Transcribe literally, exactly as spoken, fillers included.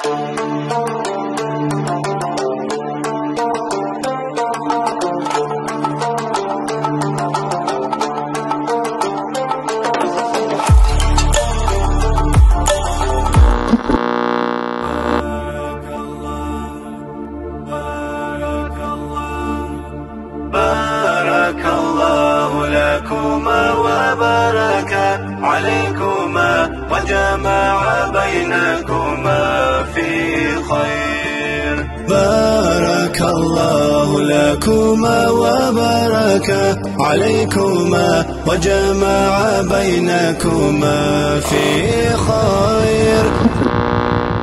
بارك الله لكما وبارك عليكما وجمع بينكما في خير. بارك الله لكما وبارك عليكما وجمع بينكما في خير.